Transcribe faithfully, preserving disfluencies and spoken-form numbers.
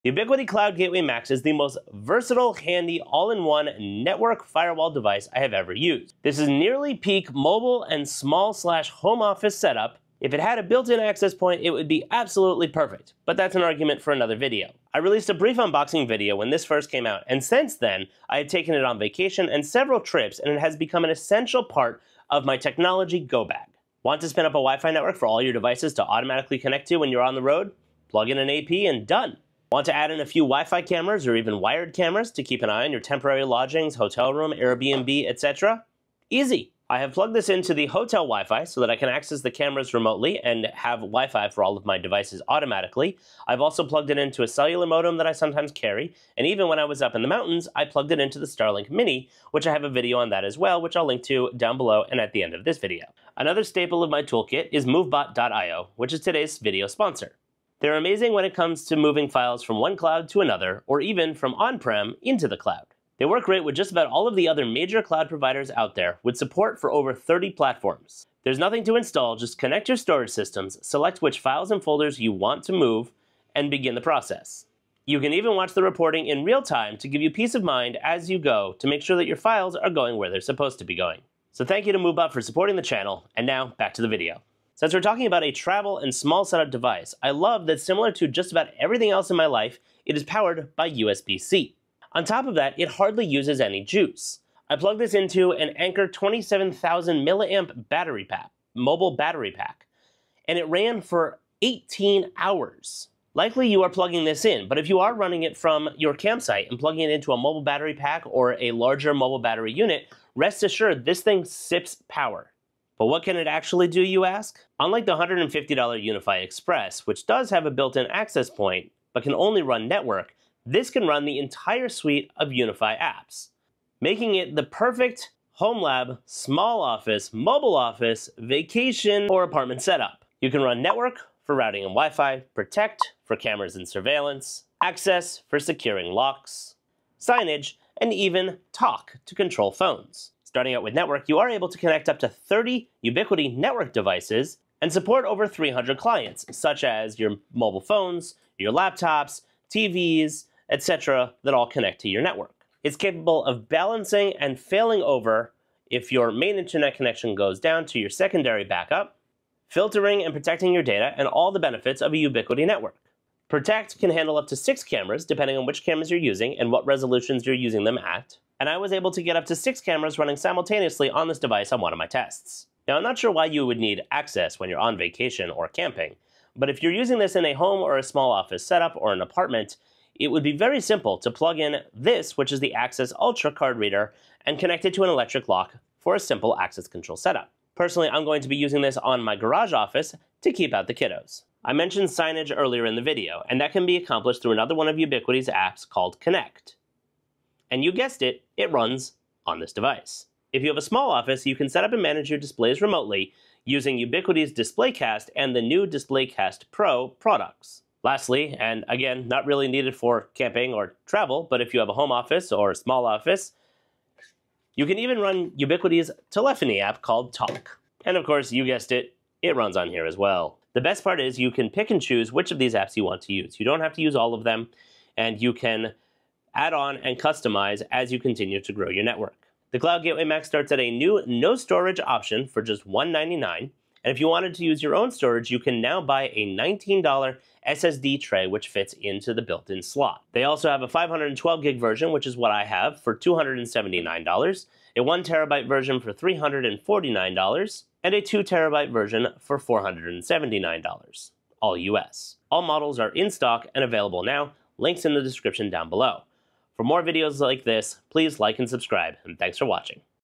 The Ubiquiti Cloud Gateway Max is the most versatile, handy, all-in-one network firewall device I have ever used. This is nearly peak mobile and small slash home office setup. If it had a built-in access point, it would be absolutely perfect, but that's an argument for another video. I released a brief unboxing video when this first came out, and since then, I have taken it on vacation and several trips, and it has become an essential part of my technology go bag. Want to spin up a Wi-Fi network for all your devices to automatically connect to when you're on the road? Plug in an A P and done. Want to add in a few Wi-Fi cameras or even wired cameras to keep an eye on your temporary lodgings, hotel room, Airbnb, et cetera? Easy. I have plugged this into the hotel Wi-Fi so that I can access the cameras remotely and have Wi-Fi for all of my devices automatically. I've also plugged it into a cellular modem that I sometimes carry, and even when I was up in the mountains, I plugged it into the Starlink Mini, which I have a video on that as well, which I'll link to down below and at the end of this video. Another staple of my toolkit is Movebot dot i o, which is today's video sponsor. They're amazing when it comes to moving files from one cloud to another, or even from on-prem into the cloud. They work great with just about all of the other major cloud providers out there, with support for over thirty platforms. There's nothing to install, just connect your storage systems, select which files and folders you want to move, and begin the process. You can even watch the reporting in real time to give you peace of mind as you go to make sure that your files are going where they're supposed to be going. So thank you to Movebot for supporting the channel, and now back to the video. Since we're talking about a travel and small setup device, I love that similar to just about everything else in my life, it is powered by U S B C. On top of that, it hardly uses any juice. I plugged this into an Anker twenty-seven thousand milliamp battery pack, mobile battery pack, and it ran for eighteen hours. Likely you are plugging this in, but if you are running it from your campsite and plugging it into a mobile battery pack or a larger mobile battery unit, rest assured this thing sips power. But what can it actually do, you ask? Unlike the one hundred fifty dollar UniFi Express, which does have a built-in access point, but can only run network, this can run the entire suite of UniFi apps, making it the perfect home lab, small office, mobile office, vacation, or apartment setup. You can run network for routing and Wi-Fi, protect for cameras and surveillance, access for securing locks, signage, and even talk to control phones. Starting out with network, you are able to connect up to thirty Ubiquiti network devices and support over three hundred clients, such as your mobile phones, your laptops, T Vs, et cetera, that all connect to your network. It's capable of balancing and failing over if your main internet connection goes down to your secondary backup, filtering and protecting your data, and all the benefits of a Ubiquiti network. Protect can handle up to six cameras, depending on which cameras you're using and what resolutions you're using them at. And I was able to get up to six cameras running simultaneously on this device on one of my tests. Now, I'm not sure why you would need access when you're on vacation or camping, but if you're using this in a home or a small office setup or an apartment, it would be very simple to plug in this, which is the Access Ultra card reader, and connect it to an electric lock for a simple access control setup. Personally, I'm going to be using this on my garage office to keep out the kiddos. I mentioned signage earlier in the video, and that can be accomplished through another one of Ubiquiti's apps called Connect. And you guessed it, it runs on this device. If you have a small office, you can set up and manage your displays remotely using Ubiquiti's DisplayCast and the new DisplayCast Pro products. Lastly, and again, not really needed for camping or travel, but if you have a home office or a small office, you can even run Ubiquiti's telephony app called Talk. And of course, you guessed it, it runs on here as well. The best part is you can pick and choose which of these apps you want to use. You don't have to use all of them, and you can add on and customize as you continue to grow your network. The Cloud Gateway Max starts at a new no storage option for just one ninety-nine, and if you wanted to use your own storage, you can now buy a nineteen dollar S S D tray which fits into the built-in slot. They also have a five hundred twelve gig version, which is what I have, for two hundred seventy-nine dollars, a one terabyte version for three hundred forty-nine dollars, and a two terabyte version for four hundred seventy-nine dollars, all U S. All models are in stock and available now, links in the description down below. For more videos like this, please like and subscribe, and thanks for watching.